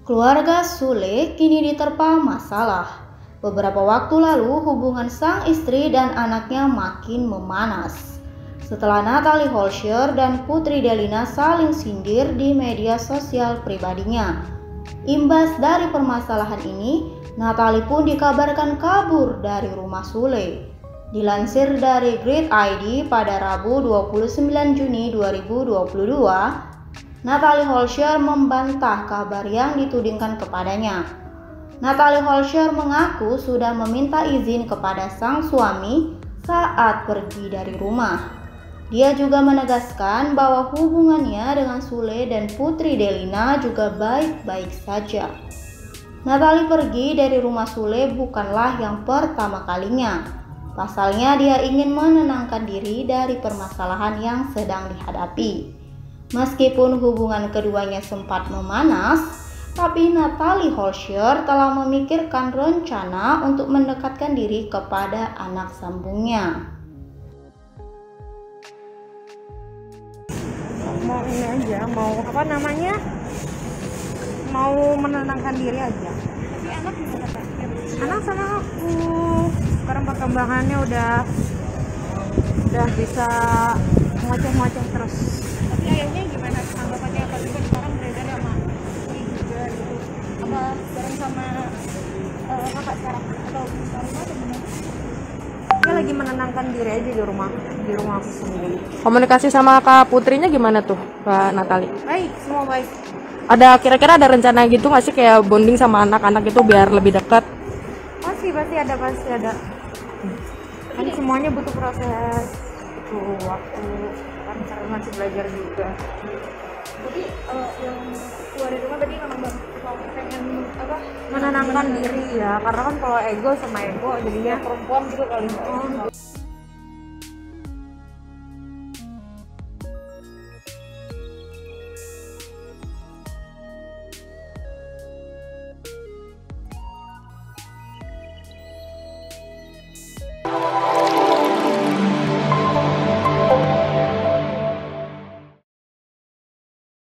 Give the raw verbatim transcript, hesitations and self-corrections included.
Keluarga Sule kini diterpa masalah. Beberapa waktu lalu hubungan sang istri dan anaknya makin memanas setelah Natalie Holscher dan Putri Delina saling sindir di media sosial pribadinya. Imbas dari permasalahan ini, Natalie pun dikabarkan kabur dari rumah Sule. Dilansir dari Grid I D pada Rabu dua puluh sembilan Juni dua ribu dua puluh dua, Natalie Holscher membantah kabar yang ditudingkan kepadanya. Natalie Holscher mengaku sudah meminta izin kepada sang suami saat pergi dari rumah. Dia juga menegaskan bahwa hubungannya dengan Sule dan Putri Delina juga baik-baik saja. Natalie pergi dari rumah Sule bukanlah yang pertama kalinya. Pasalnya dia ingin menenangkan diri dari permasalahan yang sedang dihadapi. Meskipun hubungan keduanya sempat memanas, tapi Natalie Holscher telah memikirkan rencana untuk mendekatkan diri kepada anak sambungnya. Mau ini aja, mau apa namanya? Mau menenangkan diri aja. Tapi anak gimana Kak? Anak sama aku. Sekarang perkembangannya udah udah bisa ngoceh-ngoceh terus. Tapi ayahnya gimana? Tanggapannya apa juga sekarang beredar sama istri juga gitu? Apa bareng sama uh, kakak sekarang? Atau sekarang atau gimana? Dia lagi menenangkan diri aja di rumah, di rumah aku sendiri. Komunikasi sama Kak Putrinya gimana tuh, Kak Natalie? Baik, semua baik. Ada kira-kira ada rencana gitu nggak sih kayak bonding sama anak-anak itu biar lebih dekat? Pasti, pasti ada, pasti ada. Kan semuanya butuh proses, butuh waktu, kan karena masih belajar juga. Jadi uh, yang keluar dari rumah tadi memang mau pengen apa? Menenangkan diri ya, karena kan kalau ego sama ego jadinya Perempuan gitu kali. oh,